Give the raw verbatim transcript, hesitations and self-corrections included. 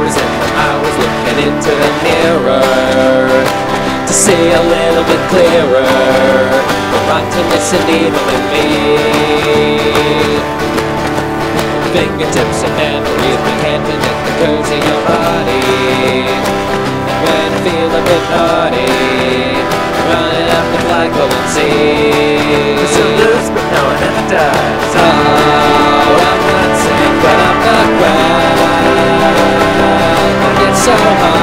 was in them, I was looking into the mirror to see a little bit clearer the rottenness and evil in me. Fingertips and memories, my hand beneath the curves of your body. And when I feel a bit naughty, running up the flagpole and see it's a lose, but no one ever does. Oh, I'm not sick, but I'm not well. I get so hard.